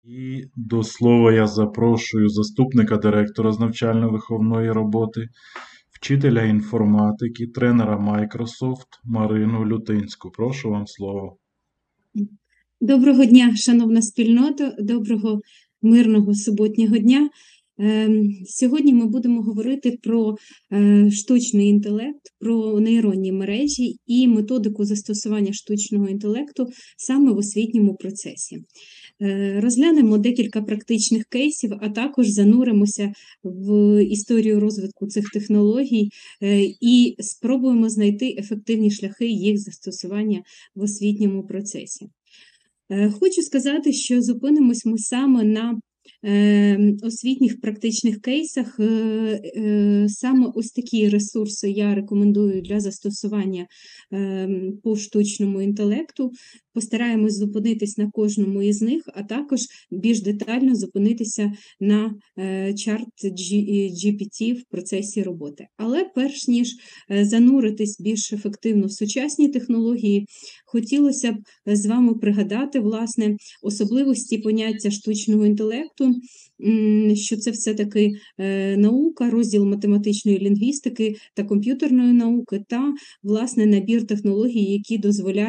І до слова я запрошую заступника директора з навчально-виховної роботи, вчителя інформатики, тренера Microsoft Марину Лютинську. Прошу вам слово. Доброго дня, шановна спільнота, доброго мирного суботнього дня. Сьогодні ми будемо говорити про штучний інтелект, про нейронні мережі і методику застосування штучного інтелекту саме в освітньому процесі. Розглянемо декілька практичних кейсів, а також зануримося в історію розвитку цих технологій і спробуємо знайти ефективні шляхи їх застосування в освітньому процесі. Хочу сказати, що зупинимось ми саме на освітніх практичних кейсах. Саме ось такі ресурси я рекомендую для застосування по штучному інтелекту. Постараємось зупинитись на кожному із них, а також більш детально зупинитися на ChatGPT в процесі роботи. Але перш ніж зануритись більш ефективно в сучасні технології, хотілося б з вами пригадати, власне, особливості поняття штучного інтелекту, що це все-таки наука, розділ математичної лінгвістики та комп'ютерної науки та, власне, набір технологій, які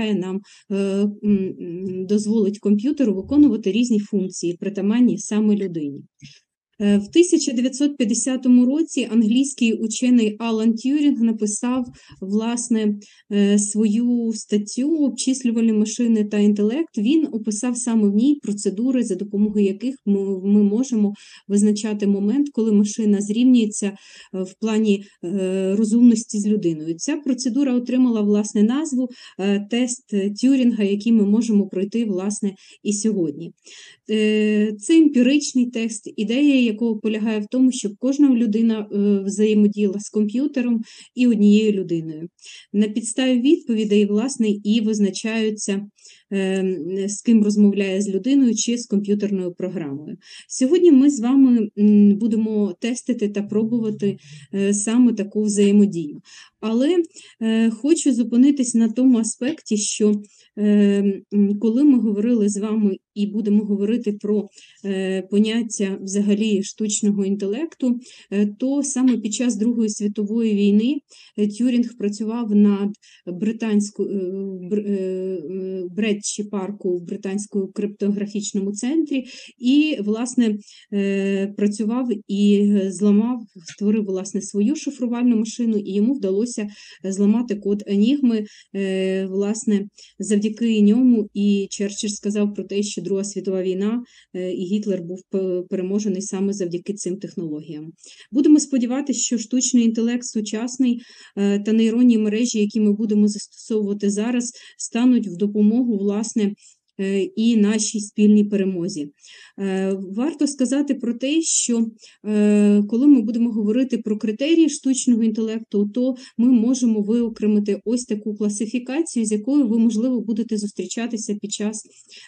дозволить комп'ютеру виконувати різні функції, притаманні саме людині. В 1950 році англійський учений Алан Т'юрінг написав, власне, свою статтю «Обчислювальні машини та інтелект». Він описав саме в ній процедури, за допомогою яких ми можемо визначати момент, коли машина зрівнюється в плані розумності з людиною. Ця процедура отримала, власне, назву «Тест Т'юрінга», який ми можемо пройти, власне, і сьогодні. Це емпіричний тест, ідея якого полягає в тому, щоб кожна людина взаємодіяла з комп'ютером і однією людиною. На підставі відповідей, власне, і визначаються, з ким розмовляє з людиною чи з комп'ютерною програмою. Сьогодні ми з вами будемо тестити та пробувати саме таку взаємодію. Але хочу зупинитись на тому аспекті, що коли ми говорили з вами і будемо говорити про поняття взагалі штучного інтелекту, то саме під час Другої світової війни Т'юрінг працював над Бретчі парку в Британському криптографічному центрі і, власне, працював і створив, власне, свою шифрувальну машину, і йому вдалося зламати код Енігми, власне, завдяки ньому і Черчилль сказав про те, що Друга світова війна і Гітлер був переможений саме завдяки цим технологіям. Будемо сподіватися, що штучний інтелект сучасний та нейронні мережі, які ми будемо застосовувати зараз, стануть в допомогу, власне, і нашій спільній перемозі. Варто сказати про те, що коли ми будемо говорити про критерії штучного інтелекту, то ми можемо виокремити ось таку класифікацію, з якою ви, можливо, будете зустрічатися під час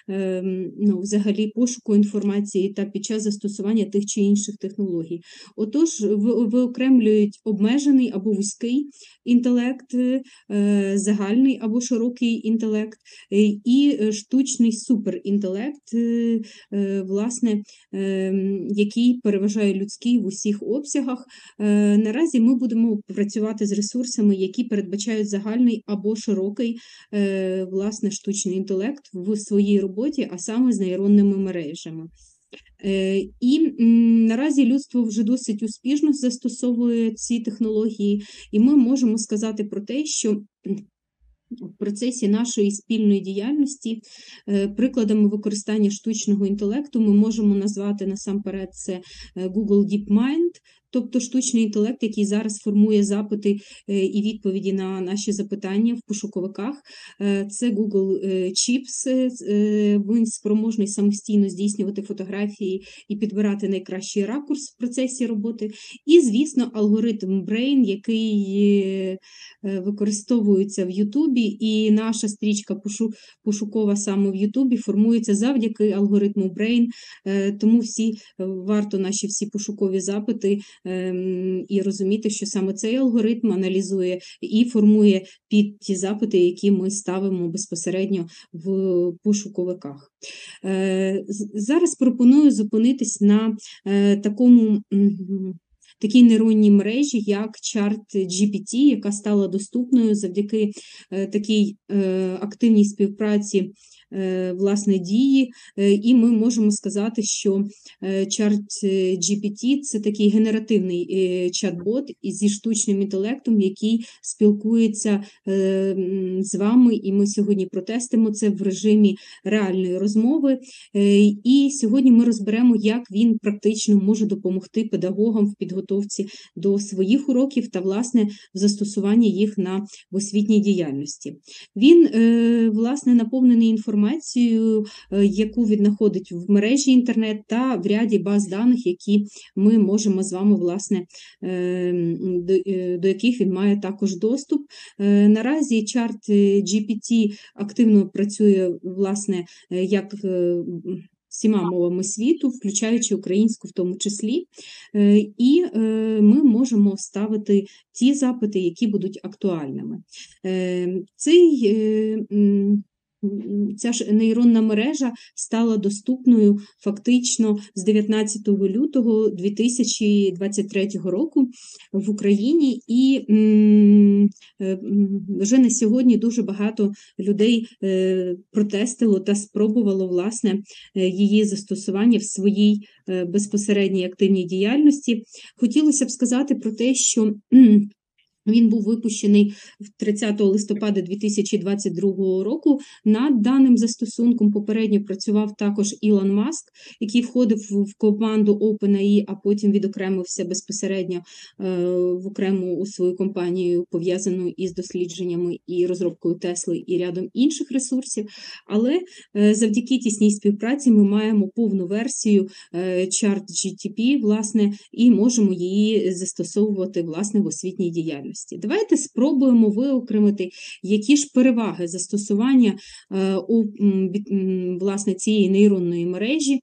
взагалі пошуку інформації та під час застосування тих чи інших технологій. Отож, виокремлюють обмежений або вузький інтелект, загальний або широкий інтелект і штучний суперінтелект, власне, який переважає людський в усіх обсягах. Наразі ми будемо працювати з ресурсами, які передбачають загальний або широкий, власне, штучний інтелект в своїй роботі, а саме з нейронними мережами. І наразі людство вже досить успішно застосовує ці технології, і ми можемо сказати про те, що в процесі нашої спільної діяльності прикладами використання штучного інтелекту ми можемо назвати насамперед це Google DeepMind, тобто штучний інтелект, який зараз формує запити і відповіді на наші запитання в пошуковиках. Це Google Chips, він спроможний самостійно здійснювати фотографії і підбирати найкращий ракурс в процесі роботи. І, звісно, алгоритм Brain, який використовується в Ютубі, і наша стрічка пошукова саме в Ютубі формується завдяки алгоритму Brain, тому варто наші всі пошукові запити і розуміти, що саме цей алгоритм аналізує і формує під ті запити, які ми ставимо безпосередньо в пошуковиках. Зараз пропоную зупинитись на такій нейронній мережі, як ChatGPT, яка стала доступною завдяки такій активній співпраці власне дії, і ми можемо сказати, що ChatGPT – це такий генеративний чат-бот зі штучним інтелектом, який спілкується з вами, і ми сьогодні протестимо це в режимі реальної розмови. І сьогодні ми розберемо, як він практично може допомогти педагогам в підготовці до своїх уроків та, власне, в застосуванні їх в освітній діяльності. Він, власне, наповнений інформацією, яку він знаходить в мережі інтернет та в ряді баз даних, які ми можемо з вами, власне, до яких він має також доступ. Наразі ChatGPT активно працює, власне, як всіма мовами світу, включаючи українську в тому числі, і ми можемо ставити ті запити, які будуть актуальними. Ця ж нейронна мережа стала доступною фактично з 19 лютого 2023 року в Україні, і вже на сьогодні дуже багато людей протестило та спробувало, власне, її застосування в своїй безпосередній активній діяльності. Хотілося б сказати про те, що він був випущений 30 листопада 2022 року. Над даним застосунком попередньо працював також Ілон Маск, який входив в команду OpenAI, а потім відокремився безпосередньо в окрему свою компанію, пов'язану із дослідженнями і розробкою Тесли і рядом інших ресурсів. Але завдяки тісній співпраці ми маємо повну версію ChatGPT, власне, і можемо її застосовувати, власне, в освітній діяльності. Давайте спробуємо виокремити, які ж переваги застосування власне, цієї нейронної мережі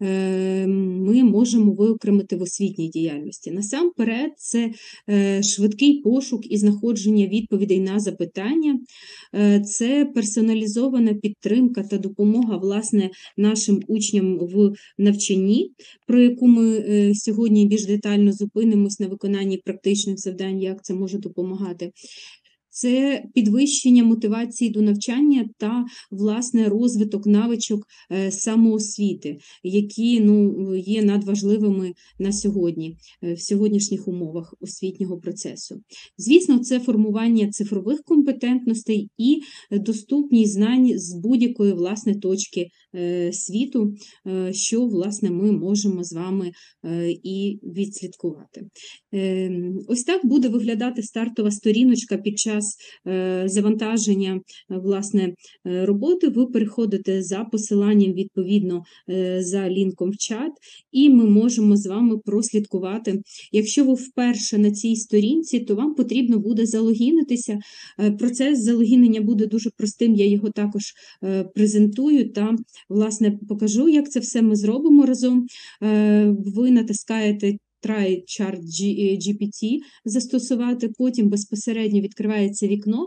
ми можемо виокремити в освітній діяльності. Насамперед, це швидкий пошук і знаходження відповідей на запитання, це персоналізована підтримка та допомога, власне, нашим учням в навчанні, про яку ми сьогодні більш детально зупинимось на виконанні практичних завдань, як це може допомагати. Це підвищення мотивації до навчання та, власне, розвиток навичок самоосвіти, які є надважливими на сьогодні, в сьогоднішніх умовах освітнього процесу. Звісно, це формування цифрових компетентностей і доступність знань з будь-якої, власне, точки світу, що, власне, ми можемо з вами і відслідкувати. Ось так буде виглядати стартова сторіночка під час завантаження, власне, роботи. Ви переходите за посиланням, відповідно, за лінком в чат, і ми можемо з вами прослідкувати. Якщо ви вперше на цій сторінці, то вам потрібно буде залогінитися. Процес залогінення буде дуже простим, я його також презентую та, власне, покажу, як це все ми зробимо разом. Ви натискаєте Try ChatGPT застосувати, потім безпосередньо відкривається вікно,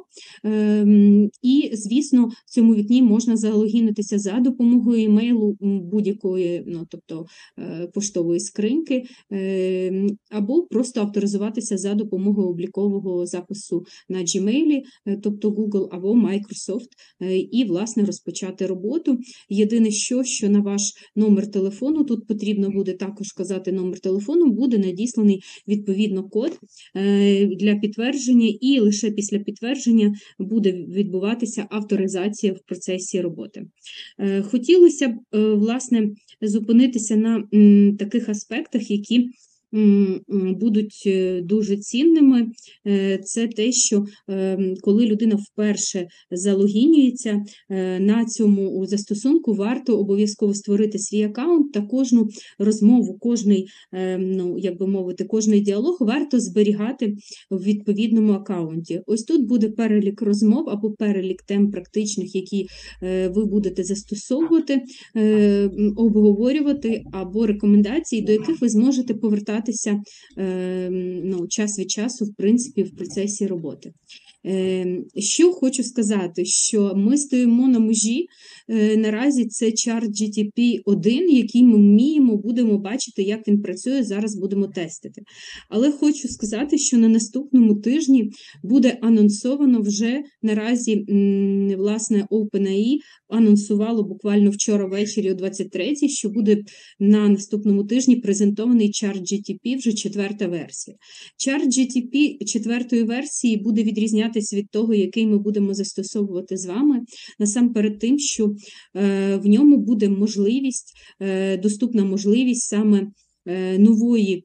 і, звісно, в цьому вікні можна залогінитися за допомогою імейлу будь-якої, тобто поштової скриньки, або просто авторизуватися за допомогою облікового запису на Gmail, тобто Google або Microsoft, і, власне, розпочати роботу. Єдине, що на ваш номер телефону, тут потрібно буде також вказати номер телефону, буде надісланий, відповідно, код для підтвердження, і лише після підтвердження буде відбуватися авторизація в процесі роботи. Хотілося б, власне, зупинитися на таких аспектах, які будуть дуже цінними. Це те, що коли людина вперше залогінюється, на цьому застосунку варто обов'язково створити свій аккаунт та кожну розмову, як би мовити, кожний діалог варто зберігати в відповідному аккаунті. Ось тут буде перелік розмов або перелік тем практичних, які ви будете застосовувати, обговорювати, або рекомендації, до яких ви зможете повертатися повертатися час від часу, в принципі, в процесі роботи. Що хочу сказати, що ми стоїмо на межі, наразі це ChatGPT 1, який ми вміємо, будемо бачити, як він працює, зараз будемо тестити. Але хочу сказати, що на наступному тижні буде анонсовано вже наразі, власне, OpenAI анонсувало буквально вчора ввечері о 23-й, що буде на наступному тижні презентований ChatGPT вже 4-та версія. ChatGPT 4-ї версії буде відрізнятися від того, який ми будемо застосовувати з вами, насамперед тим, що в ньому буде доступна можливість саме нової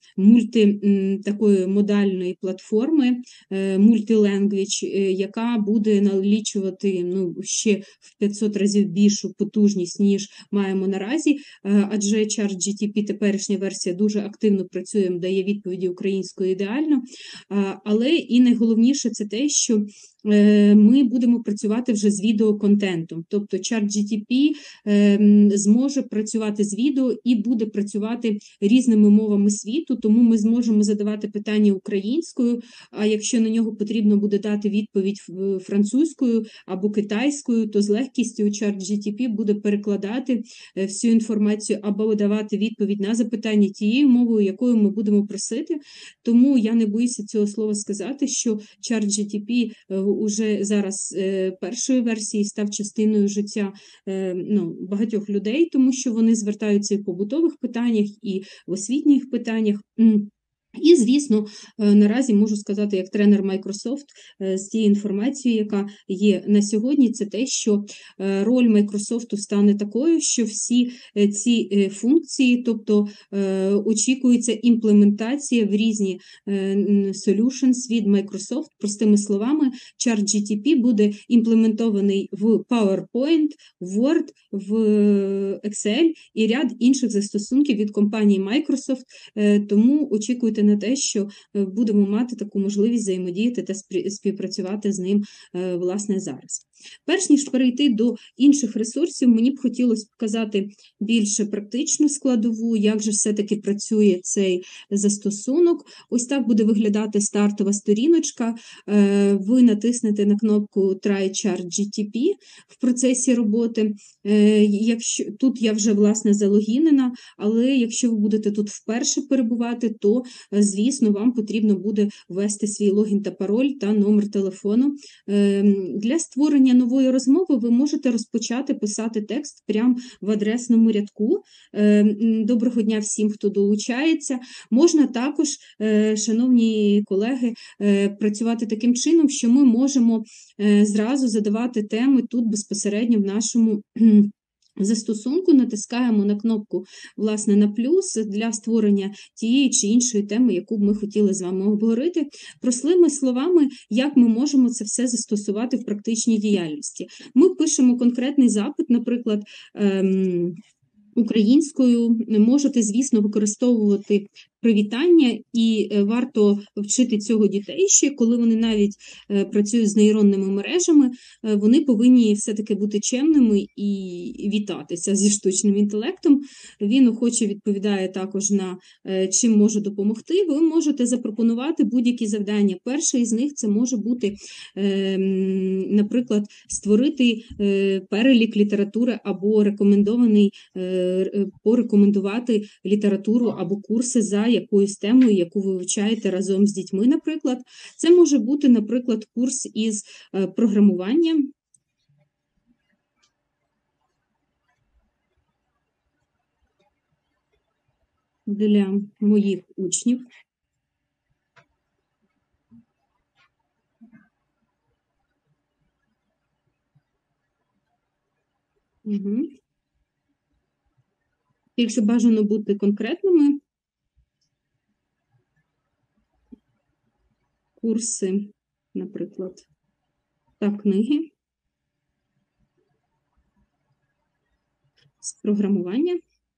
такої модальної платформи Multilanguage, яка буде налічувати ще в 500 разів більшу потужність, ніж маємо наразі, адже ChatGPT теперішня версія дуже активно працює, дає відповіді українською ідеально, але і найголовніше це те, що ми будемо працювати вже з відеоконтентом, тобто ChatGPT зможе працювати з відео і буде працювати різними мовами світу, тому ми зможемо задавати питання українською, а якщо на нього потрібно буде дати відповідь французькою або китайською, то з легкістю ChatGPT буде перекладати всю інформацію або давати відповідь на запитання тією мовою, якою ми будемо просити. Тому я не боюся цього слова сказати, що ChatGPT уже зараз першої версії став частиною життя багатьох людей, тому що вони звертаються і в побутових питаннях, і в освітніх питаннях. І, звісно, наразі можу сказати, як тренер Microsoft, з тією інформацією, яка є на сьогодні, це те, що роль Microsoft стане такою, що всі ці функції, тобто очікується імплементація в різні solutions від Microsoft. Простими словами, ChatGPT буде імплементований в PowerPoint, Word, в Excel і ряд інших застосунків від компанії Microsoft, тому очікуйте на те, що будемо мати таку можливість взаємодіяти та співпрацювати з ним, власне, зараз. Перш ніж перейти до інших ресурсів, мені б хотілося показати більше практичну складову, як же все-таки працює цей застосунок. Ось так буде виглядати стартова сторіночка. Ви натиснете на кнопку Try ChatGPT в процесі роботи. Тут я вже, власне, залогінена, але якщо ви будете тут вперше перебувати, то, звісно, вам потрібно буде ввести свій логін та пароль та номер телефону. Для створення нової розмови ви можете розпочати писати текст прямо в адресному рядку. Доброго дня всім, хто долучається. Можна також, шановні колеги, працювати таким чином, що ми можемо зразу задавати теми тут безпосередньо в нашому застосунку, натискаємо на кнопку, власне, на плюс для створення тієї чи іншої теми, яку б ми хотіли з вами обговорити. Простими словами, як ми можемо це все застосувати в практичній діяльності. Ми пишемо конкретний запит, наприклад, українською. Можете, звісно, використовувати привітання, і варто вчити цього дітей ще, коли вони навіть працюють з нейронними мережами, вони повинні все-таки бути чемними і вітатися зі штучним інтелектом. Він охоче відповідає також на чим може допомогти. Ви можете запропонувати будь-які завдання. Перше із них це може бути, наприклад, створити перелік літератури або порекомендувати літературу або курси за якоюсь темою, яку ви вивчаєте разом з дітьми, наприклад. Це може бути, наприклад, курс із програмування. Для моїх учнів. Угу. Тільки бажано бути конкретними. Курси, наприклад, та книги з програмування.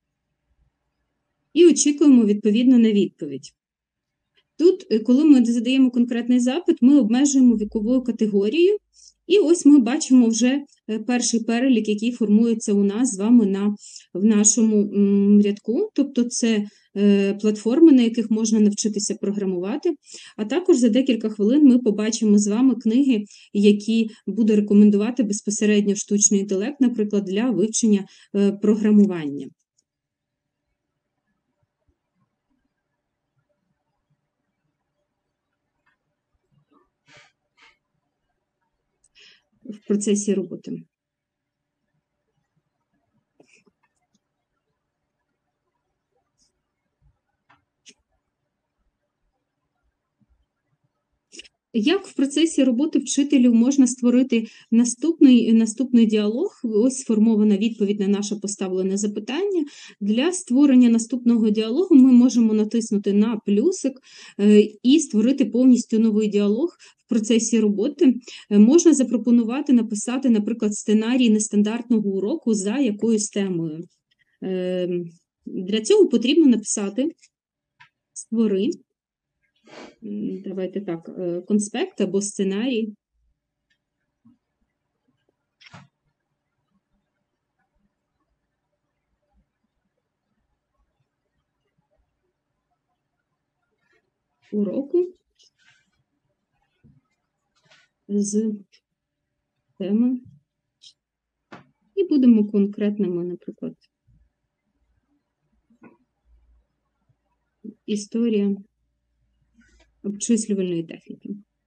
І очікуємо відповідно на відповідь. Тут, коли ми задаємо конкретний запит, ми обмежуємо віковою категорією І ось ми бачимо вже перший перелік, який формується у нас з вами в нашому рядку. Тобто це платформи, на яких можна навчитися програмувати. А також за декілька хвилин ми побачимо з вами книги, які буде рекомендувати безпосередньо штучний інтелект, наприклад, для вивчення програмування. В процесі роботи. Як в процесі роботи вчителю можна створити наступний діалог? Ось сформована відповідь на наше поставлене запитання. Для створення наступного діалогу ми можемо натиснути на плюсик і створити повністю новий діалог в процесі роботи. Можна запропонувати написати, наприклад, сценарій нестандартного уроку за якоюсь темою. Для цього потрібно написати «Створи». Давайте так, конспект або сценарій. Уроку з теми. І будемо конкретними, наприклад, історія обчислювальної техніки.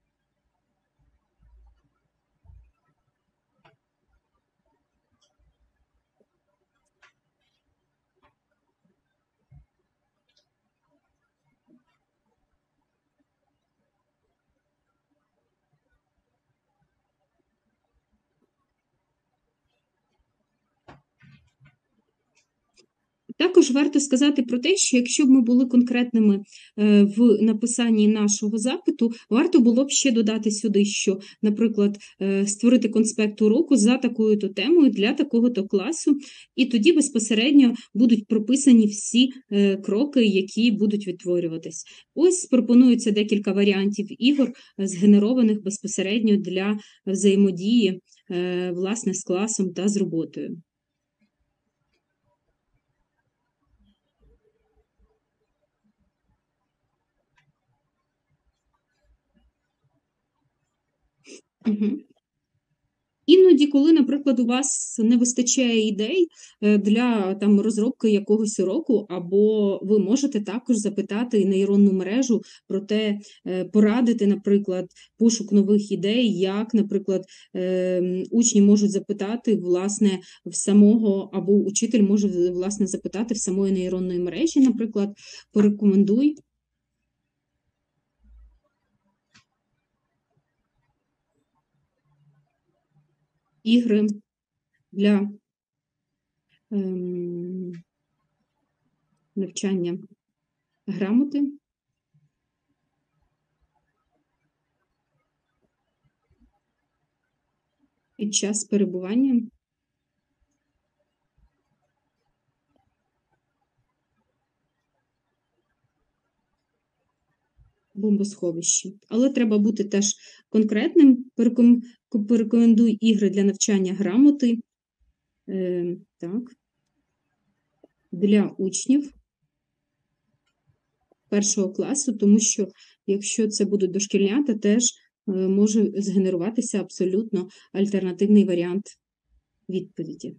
Також варто сказати про те, що якщо б ми були конкретними в написанні нашого запиту, варто було б ще додати сюди, що, наприклад, створити конспект уроку за такою-то темою для такого-то класу, і тоді безпосередньо будуть прописані всі кроки, які будуть відтворюватись. Ось пропонується декілька варіантів ігор, згенерованих безпосередньо для взаємодії, власне, з класом та з роботою. Угу. Іноді, коли, наприклад, у вас не вистачає ідей для розробки якогось уроку, або ви можете також запитати нейронну мережу про те, порадити, наприклад, пошук нових ідей, як, наприклад, учні можуть запитати, власне, в самого, або учитель може, власне, запитати в самої нейронної мережі, наприклад, порекомендуй. Ігри для навчання грамоти. Під час перебування бомбосховищі. Але треба бути теж конкретним. Порекомендуй ігри для навчання грамоти для учнів першого класу, тому що якщо це будуть дошкільнята, теж може згенеруватися абсолютно альтернативний варіант відповіді.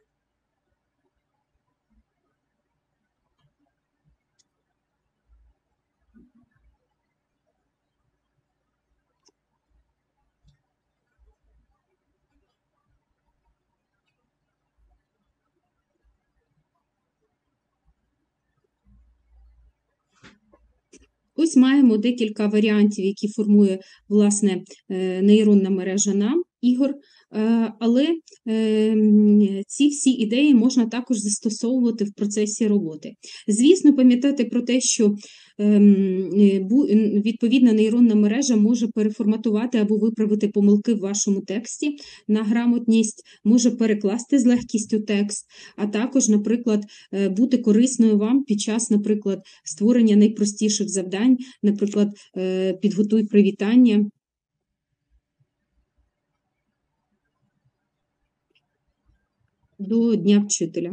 Ось маємо декілька варіантів, які формує, власне, нейронна мережа нам, ігор, але ці всі ідеї можна також застосовувати в процесі роботи. Звісно, пам'ятати про те, що відповідна нейронна мережа може переформатувати або виправити помилки в вашому тексті на грамотність, може перекласти з легкістю текст, а також, наприклад, бути корисною вам під час, наприклад, створення найпростіших завдань, наприклад, підготуй привітання. до Дня вчителя.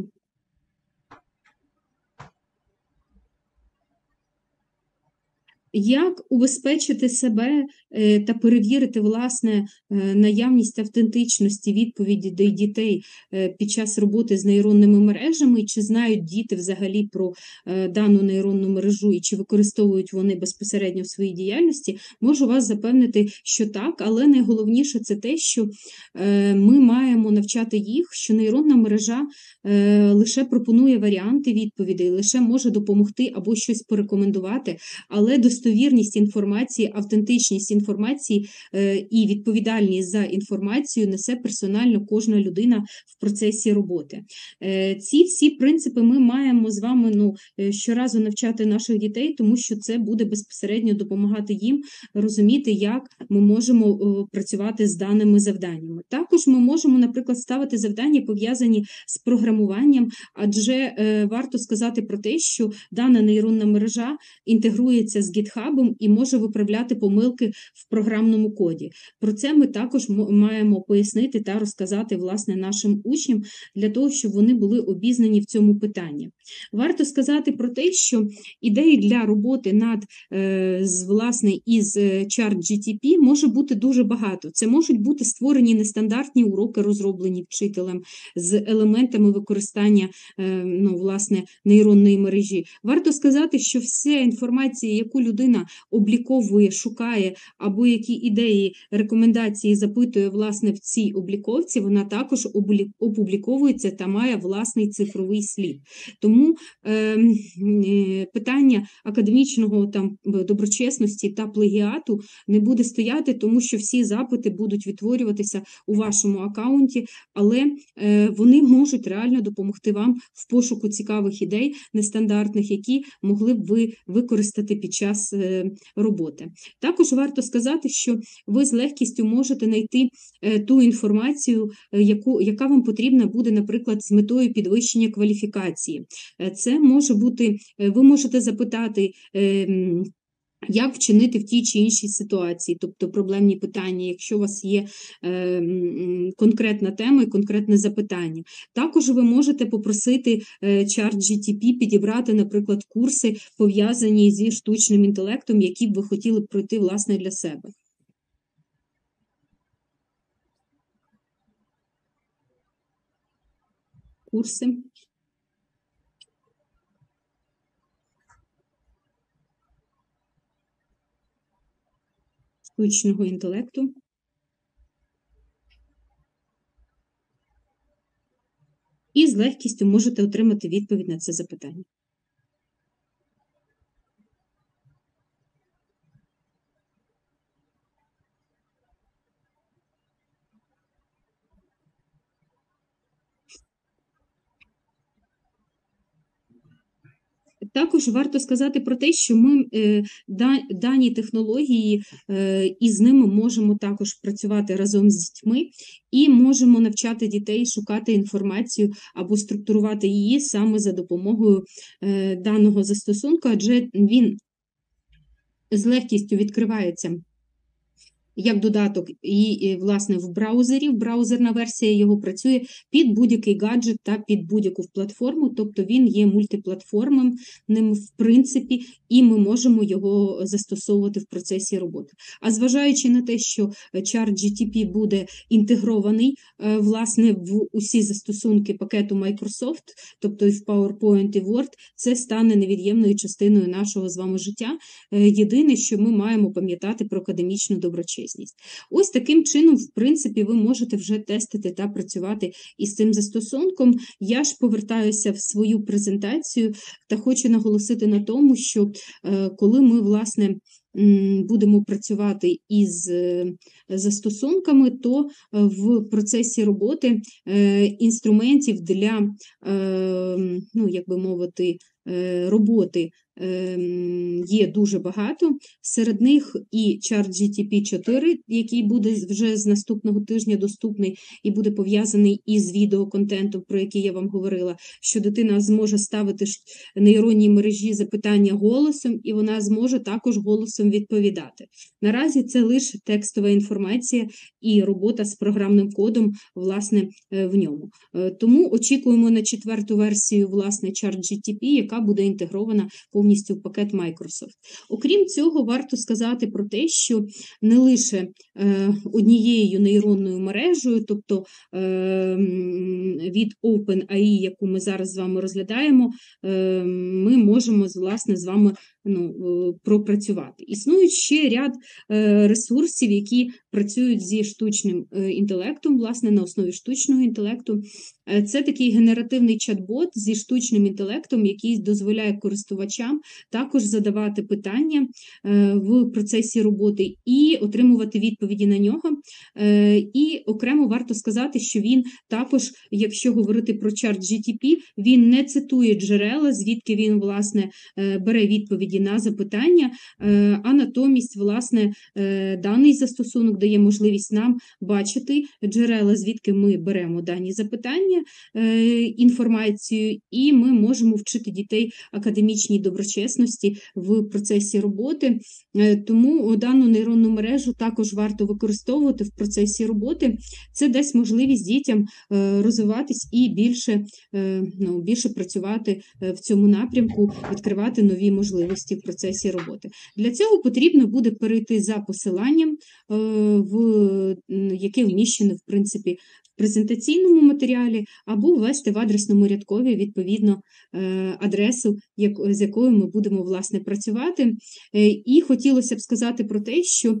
Як убезпечити себе та перевірити, власне, наявність автентичності відповіді до дітей під час роботи з нейронними мережами, і чи знають діти взагалі про дану нейронну мережу, і чи використовують вони безпосередньо в своїй діяльності, можу вас запевнити, що так, але найголовніше це те, що ми маємо навчати їх, що нейронна мережа лише пропонує варіанти відповідей, лише може допомогти або щось порекомендувати, але достовірність інформації, автентичність інформації і відповідальність за інформацію несе персонально кожна людина в процесі роботи. Ці всі принципи ми маємо з вами щоразу навчати наших дітей, тому що це буде безпосередньо допомагати їм розуміти, як ми можемо працювати з даними завданнями. Також ми можемо, наприклад, ставити завдання, пов'язані з програмуванням, адже варто сказати про те, що дана нейронна мережа інтегрується з GitHub і може виправляти помилки в програмному коді. Про це ми також маємо пояснити та розказати, власне, нашим учням, для того, щоб вони були обізнані в цьому питанні. Варто сказати про те, що ідеї для роботи власне, із ChatGPT може бути дуже багато. Це можуть бути створені нестандартні уроки, розроблені вчителем з елементами використання власне, нейронної мережі. Варто сказати, що вся інформація, яку людина обліковує, шукає, або які ідеї, рекомендації запитує, власне, в цій обліковці, вона також опубліковується та має власний цифровий слід. Тому питання академічного доброчесності та плагіату не буде стояти, тому що всі запити будуть відтворюватися у вашому аккаунті, але вони можуть реально допомогти вам в пошуку цікавих ідей, нестандартних, які могли б ви використати під час роботи. Також варто сказати, що ви з легкістю можете знайти ту інформацію, яка вам потрібна буде, наприклад, з метою підвищення кваліфікації. Це може бути, ви можете запитати, як вчинити в тій чи іншій ситуації, тобто проблемні питання, якщо у вас є конкретна тема і конкретне запитання. Також ви можете попросити ChatGPT підібрати, наприклад, курси, пов'язані зі штучним інтелектом, які б ви хотіли б пройти, власне, для себе. Курси штучного інтелекту. І з легкістю можете отримати відповідь на це запитання. Також варто сказати про те, що ми дані технології і з ними можемо також працювати разом з дітьми і можемо навчати дітей шукати інформацію або структурувати її саме за допомогою даного застосунку, адже він з легкістю відкривається як додаток і, власне, в браузері, браузерна версія його працює під будь-який гаджет та під будь-яку платформу, тобто він є мультиплатформним в принципі, і ми можемо його застосовувати в процесі роботи. А зважаючи на те, що ChatGPT буде інтегрований, власне, в усі застосунки пакету Microsoft, тобто і в PowerPoint, і Word, це стане невід'ємною частиною нашого з вами життя. Єдине, що ми маємо пам'ятати про академічну доброчесність. Ось таким чином, в принципі, ви можете вже тестити та працювати із цим застосунком. Я ж повертаюся в свою презентацію та хочу наголосити на тому, що коли ми, власне, будемо працювати із застосунками, то в процесі роботи інструментів для, як би мовити, роботи є дуже багато. Серед них і ChatGPT 4, який буде вже з наступного тижня доступний і буде пов'язаний із відеоконтентом, про який я вам говорила, що дитина зможе ставити нейронній мережі запитання голосом, і вона зможе також голосом ресурсом відповідати. Наразі це лише текстова інформація і робота з програмним кодом, власне, в ньому. Тому очікуємо на 4-ту версію, власне, ChatGPT, яка буде інтегрована повністю в пакет Microsoft. Окрім цього, варто сказати про те, що не лише однією нейронною мережею, тобто від OpenAI, яку ми зараз з вами розглядаємо, ми можемо, власне, з вами пропрацювати. Існують ще ряд ресурсів, які працюють зі штучним інтелектом, власне, на основі штучного інтелекту. Це такий генеративний чат-бот зі штучним інтелектом, який дозволяє користувачам також задавати питання в процесі роботи і отримувати відповіді на нього. І окремо варто сказати, що він також, якщо говорити про ChatGPT, він не цитує джерела, звідки він, власне, бере відповіді на запитання, а натомість, власне, даний застосунок дає можливість нам бачити джерела, звідки ми беремо дані запитання, інформацію, і ми можемо вчити дітей академічній доброчесності в процесі роботи. Тому дану нейронну мережу також варто використовувати в процесі роботи. Це дасть можливість дітям розвиватись і більше працювати в цьому напрямку, відкривати нові можливості в процесі роботи. Для цього потрібно буде перейти за посиланням, яке вміщено, в принципі, в презентаційному матеріалі, або ввести в адресному рядкові, відповідно, адресу, з якою ми будемо, власне, працювати. І хотілося б сказати про те, що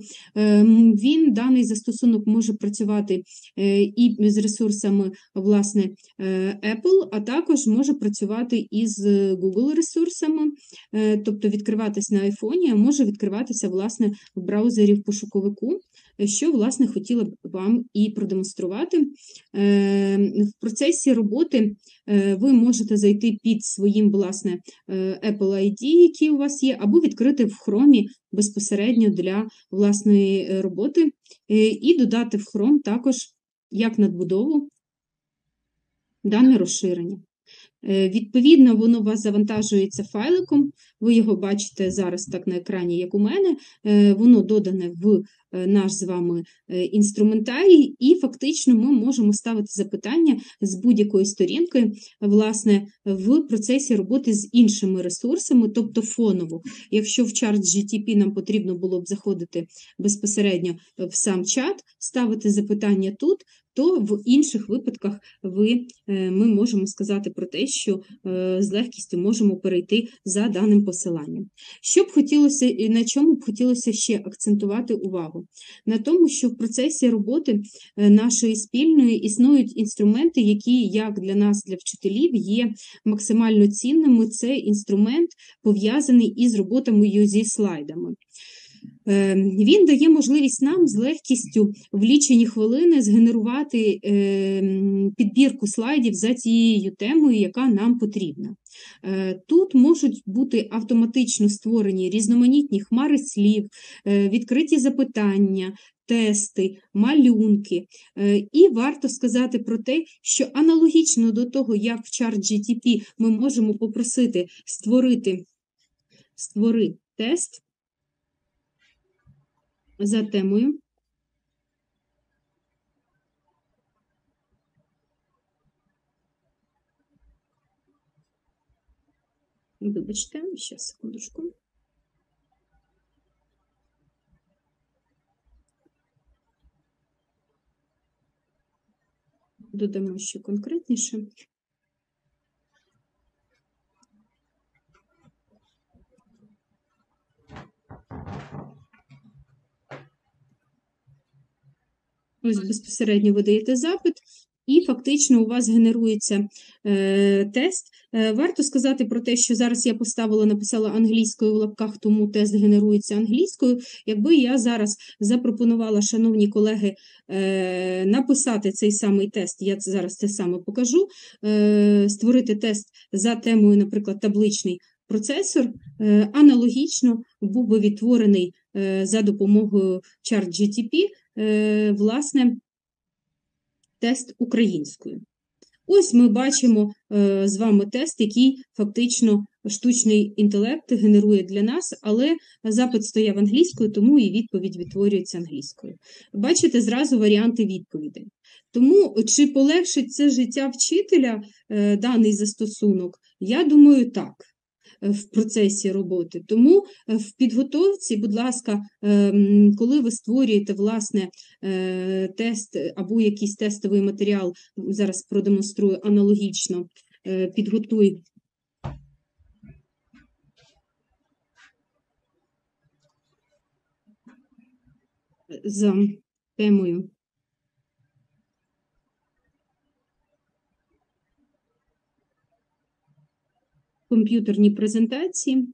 даний застосунок може працювати і з ресурсами, власне, Apple, а також може працювати і з Google ресурсами, тобто відкриватись на iPhone, а може відкриватися, власне, в браузері в пошуковику, що, власне, хотіла б вам і продемонструвати. В процесі роботи ви можете зайти під своїм, власне, Apple ID, який у вас є, або відкрити в Chrome безпосередньо для власної роботи, і додати в Chrome також, як надбудову, дане розширення. Відповідно, воно у вас завантажується файликом, ви його бачите зараз так на екрані, як у мене, воно додане в наш з вами інструментарій, і фактично ми можемо ставити запитання з будь-якої сторінки, власне, в процесі роботи з іншими ресурсами, тобто фоново. Якщо в ChatGPT нам потрібно було б заходити безпосередньо в сам чат, ставити запитання тут, то в інших випадках ми можемо сказати про те, що з легкістю можемо перейти за даним посиланням. На чому б хотілося ще акцентувати увагу? На тому, що в процесі роботи нашої спільної існують інструменти, які, як для нас, для вчителів, є максимально цінними. Це інструмент, пов'язаний із роботами зі слайдами. Він дає можливість нам з легкістю в лічені хвилини згенерувати підбірку слайдів за тією темою, яка нам потрібна. Тут можуть бути автоматично створені різноманітні хмари слів, відкриті запитання, тести, малюнки. І варто сказати про те, що аналогічно до того, як в ChatGPT ми можемо попросити створи тест за темою. Вибачте, ще секундочку. Додамо ще конкретніше. Ось безпосередньо ви даєте запит, і фактично у вас генерується тест. Варто сказати про те, що зараз я написала англійською в лапках, тому тест генерується англійською. Якби я зараз запропонувала, шановні колеги, написати цей самий тест, я зараз це саме покажу, створити тест за темою, наприклад, табличний процесор, аналогічно був би відтворений за допомогою ChatGPT, власне, тест українською. Ось ми бачимо з вами тест, який фактично штучний інтелект генерує для нас, але запит стояв англійською, тому і відповідь відтворюється англійською. Бачите зразу варіанти відповідей. Тому чи полегшить це життя вчителя даний застосунок? Я думаю, так. В процесі роботи. Тому в підготовці, будь ласка, коли ви створюєте, власне, тест або якийсь тестовий матеріал, зараз продемонструю аналогічно, підготуй за темою комп'ютерні презентації.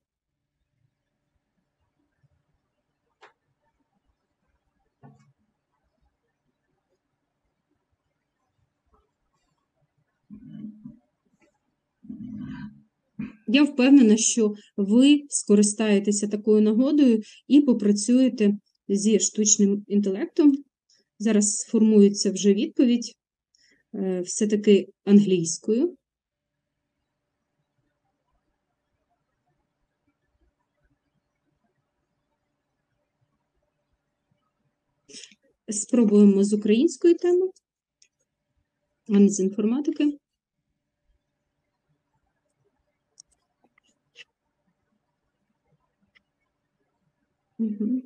Я впевнена, що ви скористаєтеся такою нагодою і попрацюєте зі штучним інтелектом. Зараз сформується вже відповідь, все-таки англійською. Спробуємо з української теми, а не з інформатики. Угу.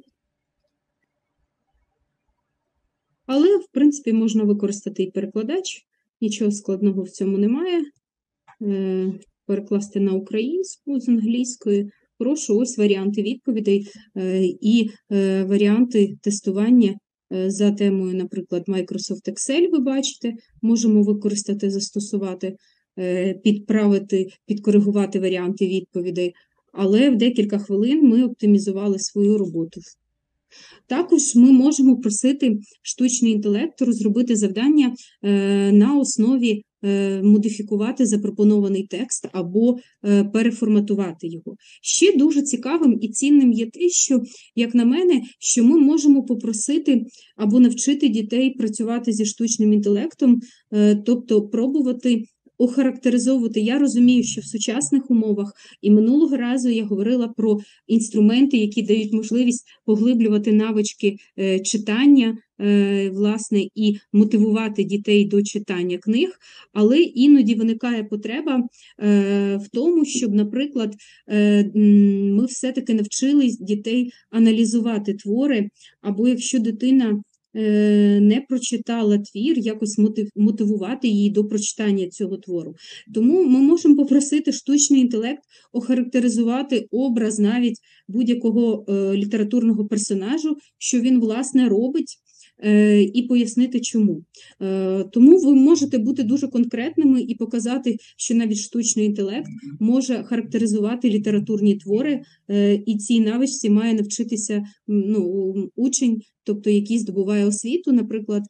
Але, в принципі, можна використати і перекладач, нічого складного в цьому немає. Перекласти на українську з англійської. Прошу, ось варіанти відповідей і варіанти тестування за темою, наприклад, Microsoft Excel, ви бачите, можемо використати, застосувати, підправити, підкоригувати варіанти відповідей, але в декілька хвилин ми оптимізували свою роботу. Також ми можемо просити штучний інтелект розробити завдання на основі модифікувати запропонований текст або переформатувати його. Ще дуже цікавим і цінним є те, що, як на мене, що ми можемо попросити або навчити дітей працювати зі штучним інтелектом, тобто пробувати охарактеризовувати. Я розумію, що в сучасних умовах, і минулого разу я говорила про інструменти, які дають можливість поглиблювати навички читання, власне, і мотивувати дітей до читання книг, але іноді виникає потреба в тому, щоб, наприклад, ми все-таки навчили дітей аналізувати твори, або якщо дитина не прочитала твір, якось мотивувати її до прочитання цього твору. Тому ми можемо попросити штучний інтелект охарактеризувати образ навіть будь-якого літературного персонажу, що він, власне, робить, і пояснити, чому. Тому ви можете бути дуже конкретними і показати, що навіть штучний інтелект може характеризувати літературні твори, і цій навичці має навчитися учень, тобто який здобуває освіту, наприклад,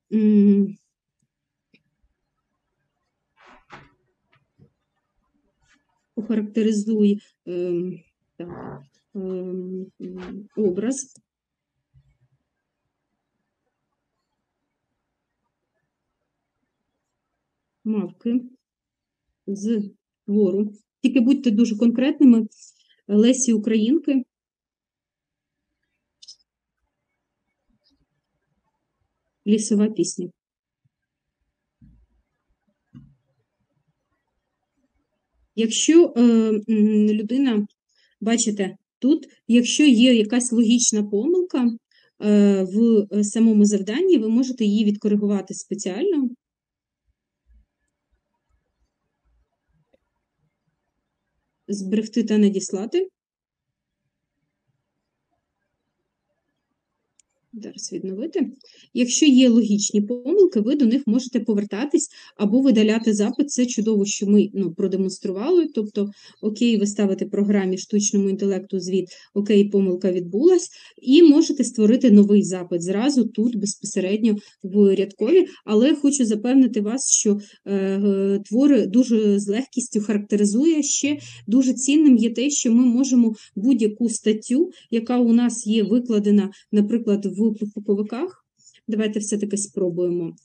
охарактеризуй образ. Мавки з твору. Тільки будьте дуже конкретними. Лесі Українки. Лісова пісня. Якщо людина, бачите, тут, якщо є якась логічна помилка в самому завданні, ви можете її відкоригувати спеціально. Зберегти та надіслати. Зараз відновити. Якщо є логічні помилки, ви до них можете повертатись або видаляти запит. Це чудово, що ми продемонстрували. Тобто, окей, ви ставите програмі штучному інтелекту звіт, окей, помилка відбулась, і можете створити новий запит зразу тут, безпосередньо в рядкові. Але хочу запевнити вас, що твори дуже з легкістю характеризує. Ще дуже цінним є те, що ми можемо будь-яку статтю, яка у нас є викладена, наприклад, в пошуковиках. Давайте все-таки спробуємо.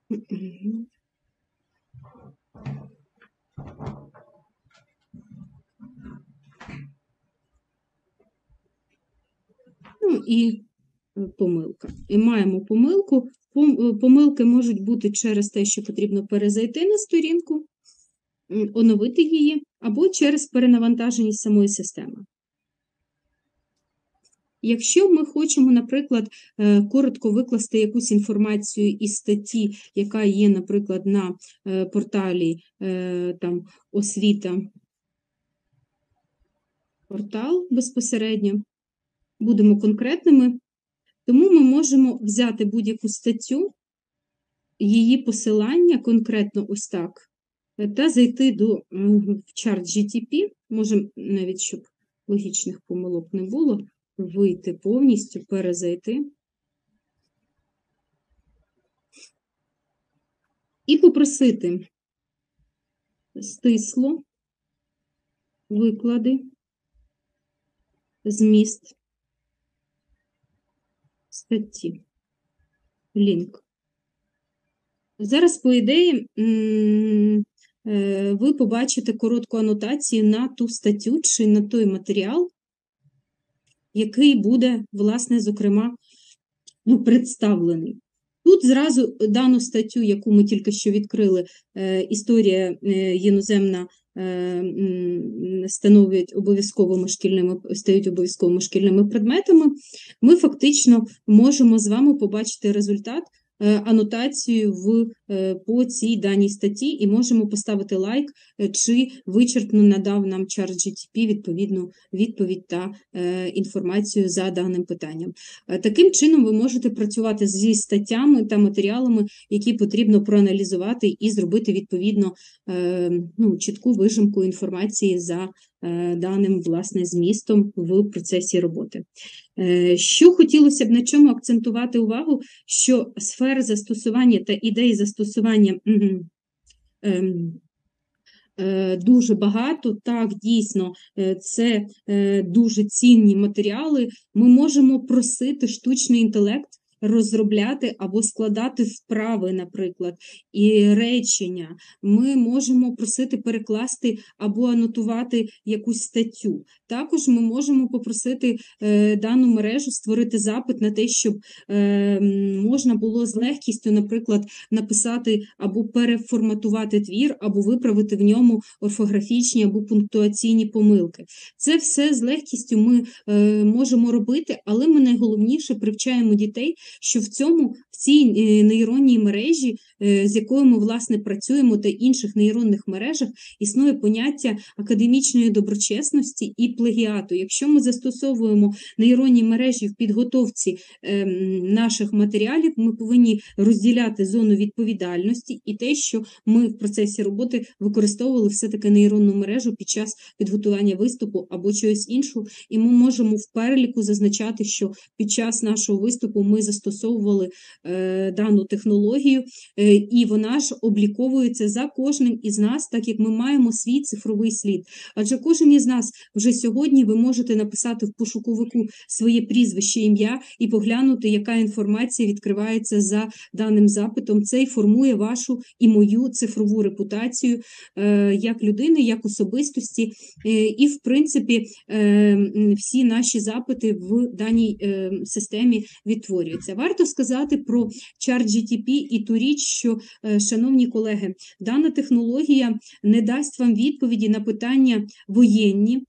Ну і помилка. І маємо помилку. Помилки можуть бути через те, що потрібно перезайти на сторінку, оновити її, або через перенавантаженість самої системи. Якщо ми хочемо, наприклад, коротко викласти якусь інформацію із статті, яка є, наприклад, на порталі там, освіта, портал безпосередньо, будемо конкретними, тому ми можемо взяти будь-яку статтю, її посилання конкретно ось так, та зайти до ChatGPT, можемо навіть, щоб логічних помилок не було, вийти повністю, перезайти і попросити стисло виклади зміст статті. Лінк. Зараз, по ідеї, ви побачите коротку анотацію на ту статтю чи на той матеріал, який буде, власне, зокрема, представлений. Тут зразу дану статтю, яку ми тільки що відкрили, історія іноземна стають обов'язковими шкільними предметами, ми фактично можемо з вами побачити результат, анотацію по цій даній статті і можемо поставити лайк, чи вичерпно надав нам ChatGPT відповідну відповідь та інформацію за даним питанням. Таким чином ви можете працювати зі статтями та матеріалами, які потрібно проаналізувати і зробити відповідно чітку вижимку інформації за даним, власне, змістом в процесі роботи. Що хотілося б на чому акцентувати увагу, що сфер застосування та ідей застосування дуже багато, так, дійсно, це дуже цінні матеріали. Ми можемо просити штучний інтелект розробляти або складати вправи, наприклад, і речення. Ми можемо просити перекласти або анотувати якусь статтю. Також ми можемо попросити дану мережу створити запит на те, щоб можна було з легкістю, наприклад, написати або переформатувати твір, або виправити в ньому орфографічні або пунктуаційні помилки. Це все з легкістю ми можемо робити, але ми найголовніше привчаємо дітей, що в цій нейронній мережі, з якою ми, власне, працюємо, та інших нейронних мережах, існує поняття академічної доброчесності і плагіату. Якщо ми застосовуємо нейронні мережі в підготовці наших матеріалів, ми повинні розділяти зону відповідальності і те, що ми в процесі роботи використовували все-таки нейронну мережу під час підготування виступу або чогось іншого, і ми можемо в переліку зазначати, що під час нашого виступу ми застосовували дану технологію, і вона ж обліковується за кожним із нас, так як ми маємо свій цифровий слід. Адже кожен із нас вже сьогодні ви можете написати в пошуковику своє прізвище, ім'я і поглянути, яка інформація відкривається за даним запитом. Це і формує вашу і мою цифрову репутацію як людини, як особистості. І, в принципі, всі наші запити в даній системі відтворюються. Варто сказати про ChatGPT і ту річ, що, шановні колеги, дана технологія не дасть вам відповіді на питання воєнні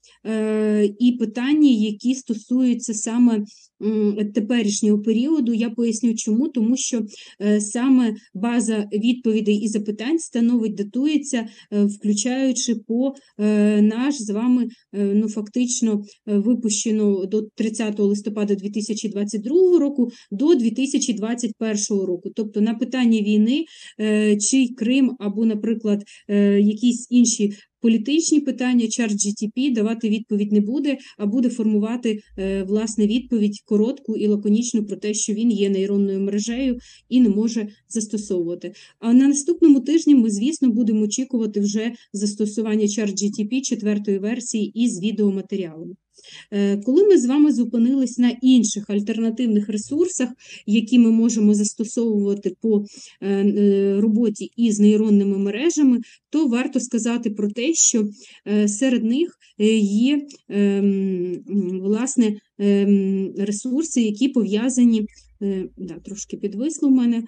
і питання, які стосуються саме теперішнього періоду. Я поясню чому, тому що саме база відповідей і запитань становить, датується, включаючи по наш з вами, фактично, випущено до 30 листопада 2022 року до 2021 року. Тобто на питання війни, чи Крим або, наприклад, якісь інші політичні питання ChatGPT давати відповідь не буде, а буде формувати, власне, відповідь коротку і лаконічну про те, що він є нейронною мережею і не може застосовувати. А на наступному тижні ми, звісно, будемо очікувати вже застосування ChatGPT 4-ї версії із відеоматеріалами. Коли ми з вами зупинились на інших альтернативних ресурсах, які ми можемо застосовувати по роботі із нейронними мережами, то варто сказати про те, що серед них є, власне, ресурси, які пов'язані, трошки підвисло в мене,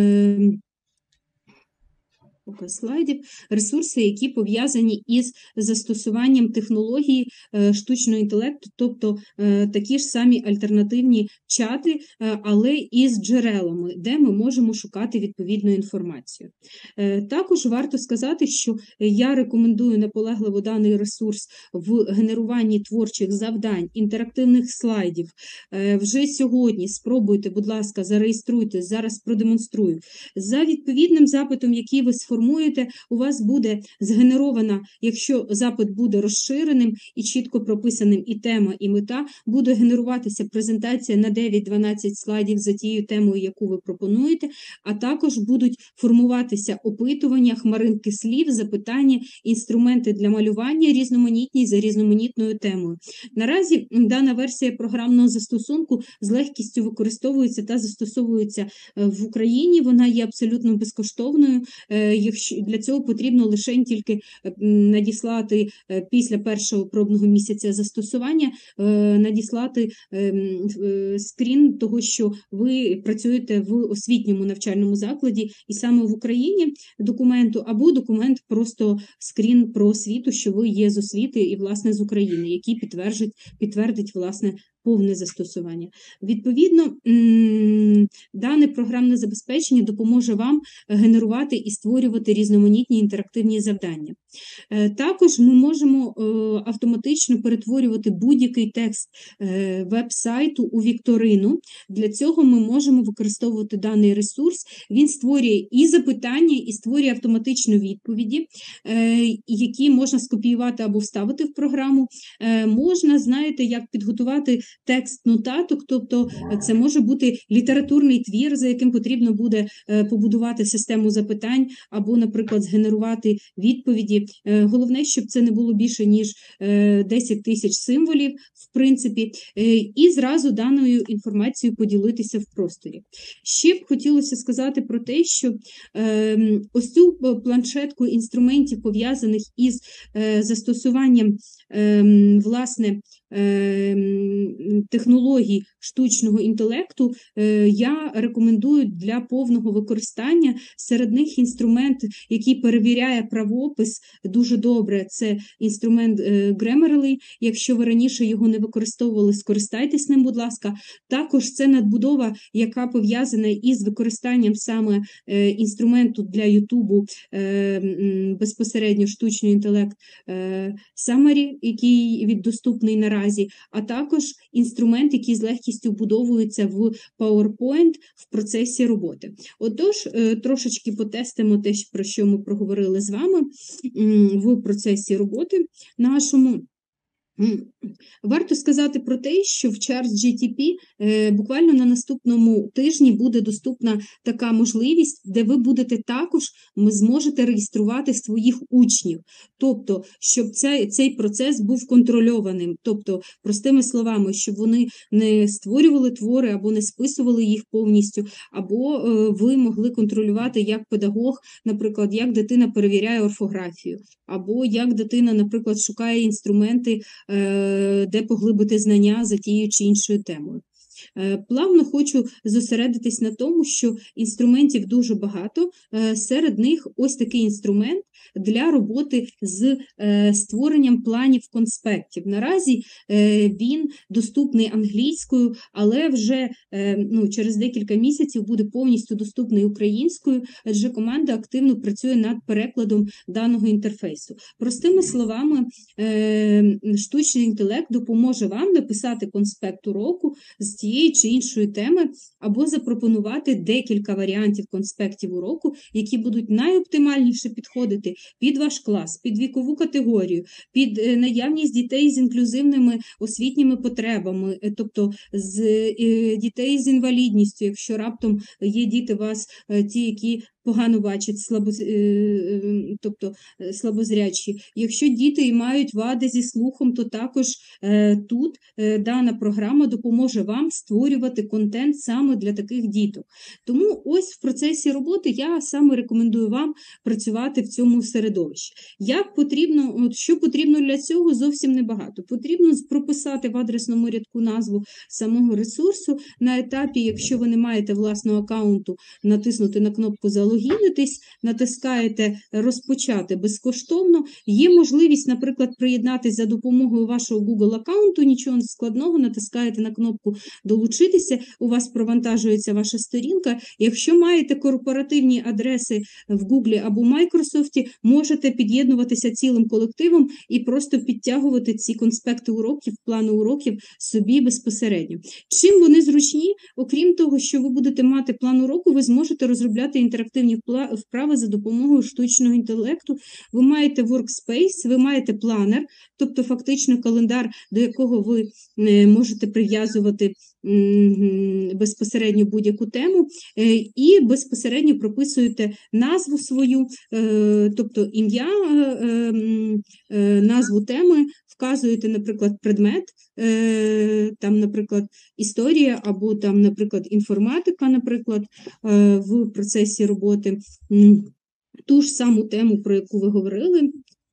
показ слайдів, ресурси, які пов'язані із застосуванням технології штучного інтелекту, тобто такі ж самі альтернативні чати, але із джерелами, де ми можемо шукати відповідну інформацію. Також варто сказати, що я рекомендую наполегливо даний ресурс в генеруванні творчих завдань, інтерактивних слайдів. Вже сьогодні спробуйте, будь ласка, зареєструйте, зараз продемонструю. За відповідним запитом, який ви сформуєте, у вас буде згенерована, якщо запит буде розширеним і чітко прописаним і тема, і мета, буде генеруватися презентація на 9-12 слайдів за тією темою, яку ви пропонуєте, а також будуть формуватися опитування, хмаринки слів, запитання, інструменти для малювання різноманітні за різноманітною темою. Наразі дана версія програмного застосунку з легкістю використовується та застосовується в Україні, вона є абсолютно безкоштовною. Для цього потрібно лише тільки надіслати після першого пробного місяця застосування, надіслати скрін того, що ви працюєте в освітньому навчальному закладі і саме в Україні документу, або документ просто скрін про освіту, що ви є з освіти і, власне, з України, який підтвердить, власне, повне застосування. Відповідно, дане програмне забезпечення допоможе вам генерувати і створювати різноманітні інтерактивні завдання. Також ми можемо автоматично перетворювати будь-який текст веб-сайту у вікторину. Для цього ми можемо використовувати даний ресурс. Він створює і запитання, і створює автоматичні відповіді, які можна скопіювати або вставити в програму. Можна, знаєте, як підготувати текст нотаток, тобто це може бути літературний твір, за яким потрібно буде побудувати систему запитань або, наприклад, згенерувати відповіді. Головне, щоб це не було більше, ніж 10 тисяч символів, в принципі, і зразу даною інформацією поділитися в просторі. Ще б хотілося сказати про те, що ось цю планшетку інструментів, пов'язаних із застосуванням, власне, технологій штучного інтелекту, я рекомендую для повного використання. Серед них інструмент, який перевіряє правопис дуже добре, це інструмент Grammarly. Якщо ви раніше його не використовували, скористайтесь ним, будь ласка. Також це надбудова, яка пов'язана із використанням саме інструменту для YouTube, безпосередньо штучний інтелект Summary, який доступний наразі, а також інструмент, який з легкістю вбудовується в PowerPoint в процесі роботи. Отож, трошечки потестимо те, про що ми проговорили з вами в процесі роботи нашому. Варто сказати про те, що в ChatGPT буквально на наступному тижні буде доступна така можливість, де ви будете також, зможете реєструвати своїх учнів. Тобто, щоб цей процес був контрольованим. Тобто, простими словами, щоб вони не створювали твори або не списували їх повністю, або ви могли контролювати як педагог, наприклад, як дитина перевіряє орфографію, або як дитина, наприклад, шукає інструменти, де поглибити знання за тією чи іншою темою. Плавно хочу зосередитись на тому, що інструментів дуже багато, серед них ось такий інструмент для роботи з створенням планів конспектів. Наразі він доступний англійською, але вже через декілька місяців буде повністю доступний українською, адже команда активно працює над перекладом даного інтерфейсу. Простими словами, штучний інтелект допоможе вам написати конспект уроку з тієї тієї чи іншої теми, або запропонувати декілька варіантів конспектів уроку, які будуть найоптимальніше підходити під ваш клас, під вікову категорію, під наявність дітей з інклюзивними освітніми потребами, тобто дітей з інвалідністю, якщо раптом є діти у вас ті, які погано бачать, тобто слабозрячі. Якщо діти мають вади зі слухом, то також тут дана програма допоможе вам створювати контент саме для таких діток. Тому ось в процесі роботи я саме рекомендую вам працювати в цьому середовищі. Що потрібно для цього? Зовсім небагато. Потрібно прописати в адресному рядку назву самого ресурсу. На етапі, якщо ви не маєте власного аккаунту, натиснути на кнопку «Залогінитись», натискаєте «Розпочати безкоштовно». Є можливість, наприклад, приєднатися за допомогою вашого Google аккаунту, нічого складного, натискаєте на кнопку «Долучитися», у вас провантажується ваша сторінка. Якщо маєте корпоративні адреси в Google або Microsoft, можете під'єднуватися цілим колективом і просто підтягувати ці конспекти уроків, плани уроків собі безпосередньо. Чим вони зручні? Окрім того, що ви будете мати план уроку, ви зможете розробляти інтерактивні вправи за допомогою штучного інтелекту. Ви маєте workspace, ви маєте планер, тобто фактично календар, до якого ви можете прив'язувати безпосередньо будь-яку тему, і безпосередньо прописуєте назву свою, тобто ім'я, назву теми, вказуєте, наприклад, предмет, там, наприклад, історія або там, наприклад, інформатика, наприклад, в процесі роботи, ту ж саму тему, про яку ви говорили.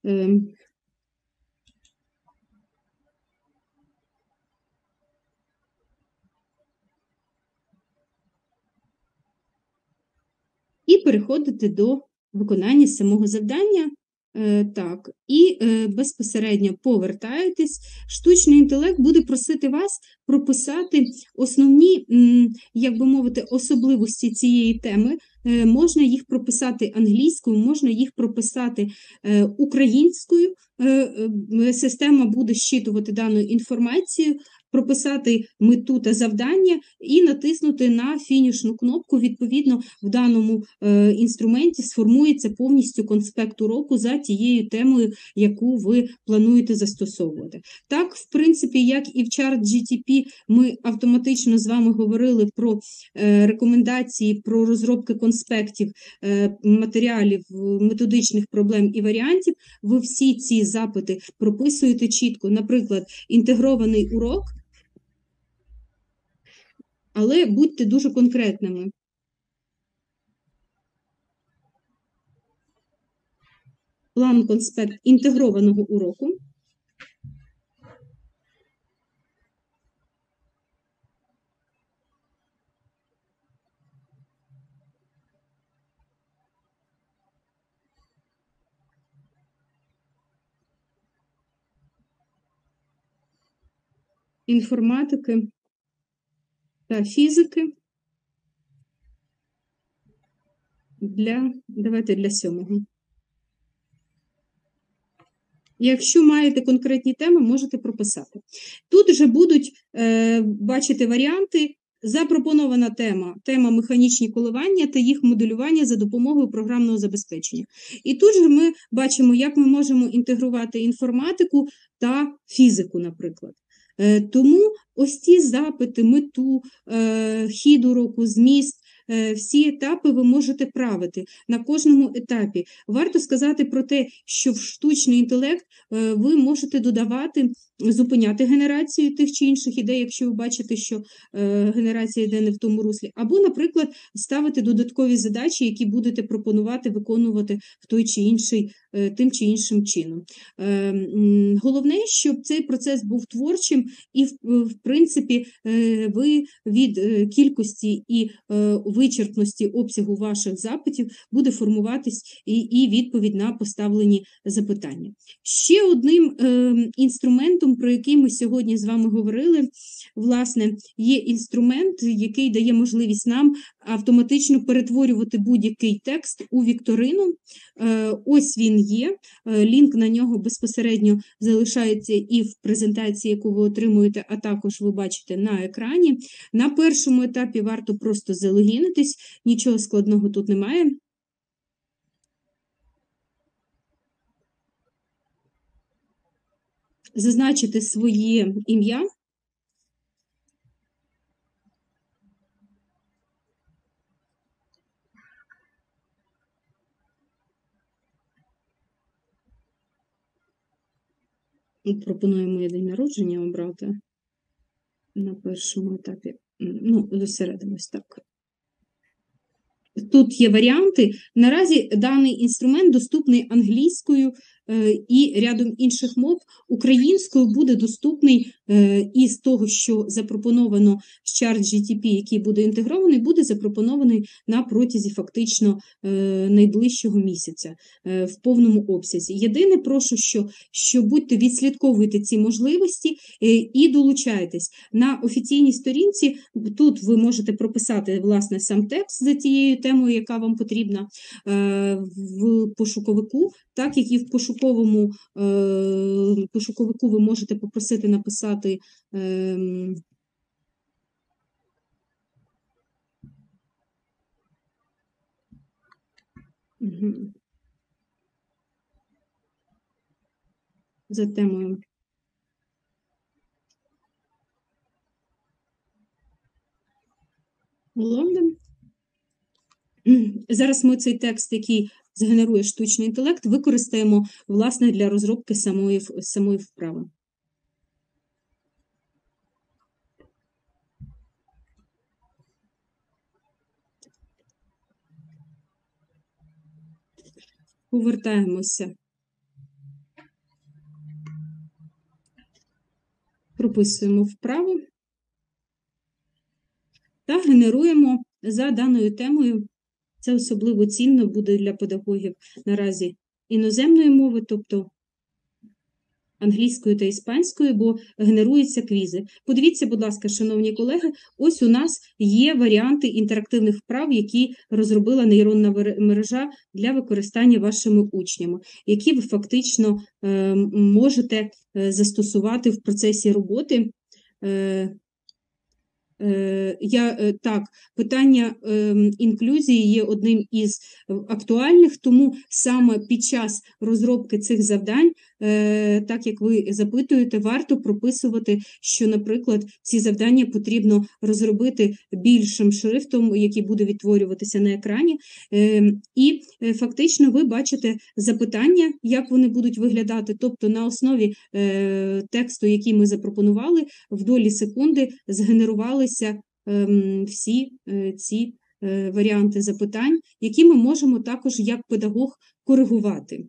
І переходите до виконання самого завдання. Так, і безпосередньо повертаєтесь. Штучний інтелект буде просити вас прописати основні, як би мовити, особливості цієї теми. Можна їх прописати англійською, можна їх прописати українською. Система буде зчитувати дану інформацію, прописати мету та завдання і натиснути на фінішну кнопку. Відповідно, в даному інструменті сформується повністю конспект уроку за тією темою, яку ви плануєте застосовувати. Так, в принципі, як і в ChatGPT, ми автоматично з вами говорили про рекомендації, про розробки конспектів, матеріалів, методичних проблем і варіантів. Ви всі ці запити прописуєте чітко, наприклад, інтегрований урок, але будьте дуже конкретними. План конспект інтегрованого уроку. Інформатики та фізики давайте для 7-го. Якщо маєте конкретні теми, можете прописати. Тут вже будуть, бачите, варіанти. Запропонована тема механічні коливання та їх моделювання за допомогою програмного забезпечення. І тут же ми бачимо, як ми можемо інтегрувати інформатику та фізику, наприклад. Тому ось ці запити, мету, хід уроку, зміст, всі етапи ви можете правити на кожному етапі. Варто сказати про те, що в штучний інтелект ви можете додавати, зупиняти генерацію тих чи інших ідей, якщо ви бачите, що генерація йде не в тому руслі, або, наприклад, ставити додаткові задачі, які будете пропонувати виконувати в той чи інший, тим чи іншим чином. Головне, щоб цей процес був творчим і, в принципі, ви від кількості і вичерпності обсягу ваших запитів буде формуватись і відповідь на поставлені запитання. Ще одним інструментом інструментом, про який ми сьогодні з вами говорили. Власне, є інструмент, який дає можливість нам автоматично перетворювати будь-який текст у вікторину. Ось він є. Лінк на нього безпосередньо залишається і в презентації, яку ви отримуєте, а також ви бачите на екрані. На першому етапі варто просто залогінитись, нічого складного тут немає. Зазначити своє ім'я. Пропоную моє день народження обрати на першому етапі. Ну, зосередимось так. Тут є варіанти. Наразі даний інструмент доступний англійською і рядом інших мов. Українською буде доступний із того, що запропоновано з ChatGPT, який буде інтегрований, буде запропонований на протязі фактично найближчого місяця в повному обсязі. Єдине, прошу, що відслідковуйте ці можливості і долучайтесь. На офіційній сторінці тут ви можете прописати, власне, сам текст за тією темою, яка вам потрібна в пошуковику, так як і в пошуковику ви можете попросити написати за темою. Лондон. Зараз ми цей текст, який згенерує штучний інтелект, використаємо, власне, для розробки самої вправи. Повертаємося. Прописуємо вправу та генеруємо за даною темою. Це особливо цінно буде для педагогів наразі іноземної мови, тобто англійською та іспанською, бо генеруються квізи. Подивіться, будь ласка, шановні колеги, ось у нас є варіанти інтерактивних вправ, які розробила нейронна мережа для використання вашими учнями, які ви фактично можете застосувати в процесі роботи. Питання інклюзії є одним із актуальних, тому саме під час розробки цих завдань, так як ви запитуєте, варто прописувати, що, наприклад, ці завдання потрібно розробити більшим шрифтом, який буде відтворюватися на екрані, і фактично ви бачите запитання, як вони будуть виглядати, тобто на основі тексту, який ми запропонували, в долі секунди згенерувалися всі ці варіанти запитань, які ми можемо також як педагог коригувати.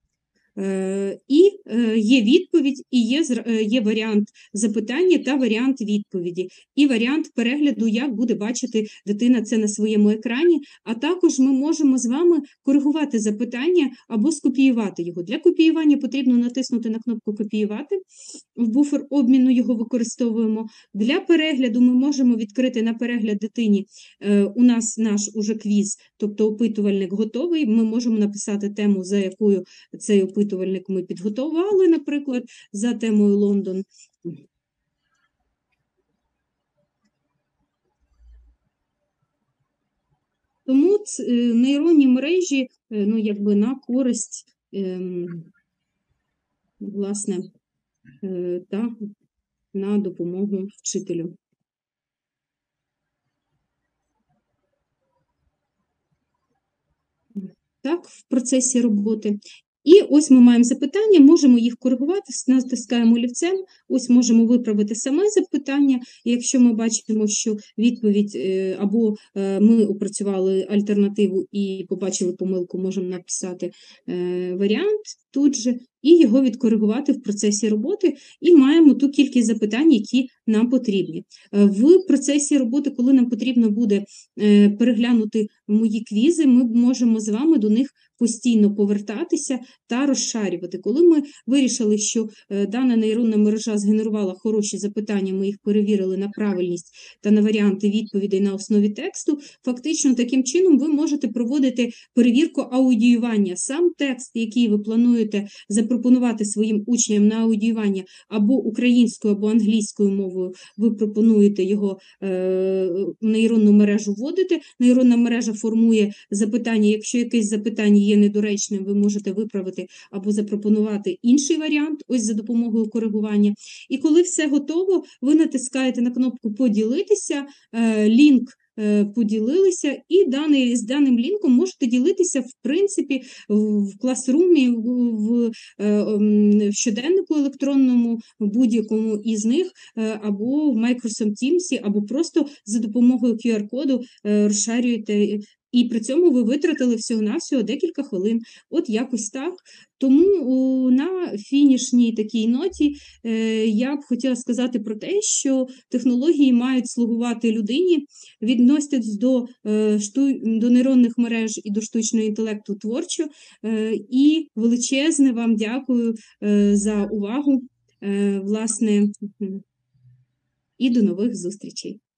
І є відповідь, і є варіант запитання та варіант відповіді, і варіант перегляду, як буде бачити дитина це на своєму екрані, а також ми можемо з вами коригувати запитання або скопіювати його. Для копіювання потрібно натиснути на кнопку «Копіювати», в буфер обміну його використовуємо. Для перегляду ми можемо відкрити на перегляд дитині, у нас наш уже квіз, тобто опитувальник готовий, ми можемо написати тему, за якою цей опитувальник ми підготували, наприклад, за темою Лондон. Тому нейронні мережі, на користь, власне, та на допомогу вчителю. Так, в процесі роботи. І ось ми маємо запитання, можемо їх коригувати, натискаємо олівцем, ось можемо виправити саме запитання, і якщо ми бачимо, що відповідь, або ми опрацювали альтернативу і побачили помилку, можемо написати варіант тут же, і його відкоригувати в процесі роботи, і маємо ту кількість запитань, які нам потрібні. В процесі роботи, коли нам потрібно буде переглянути мої квізи, ми можемо з вами до них постійно повертатися та розшарювати. Коли ми вирішили, що дана нейронна мережа згенерувала хороші запитання, ми їх перевірили на правильність та на варіанти відповідей на основі тексту, фактично таким чином ви можете проводити перевірку аудіювання. Сам текст, який ви плануєте запропонувати своїм учням на аудіювання або українською, або англійською мовою, ви пропонуєте його в нейронну мережу вводити, нейронна мережа формує запитання, якщо якесь запитання є недоречним, ви можете виправити або запропонувати інший варіант, ось за допомогою коригування. І коли все готово, ви натискаєте на кнопку «Поділитися», лінк поділилися, і з даним лінком можете ділитися, в принципі, в класрумі, в щоденнику електронному, будь-якому із них, або в Microsoft Teams, або просто за допомогою QR-коду розшарюєте. І при цьому ви витратили всього-навсього декілька хвилин. От якось так. Тому на фінішній такій ноті я б хотіла сказати про те, що технології мають слугувати людині, відноситись до нейронних мереж і до штучного інтелекту творчо. І величезне вам дякую за увагу, власне, і до нових зустрічей.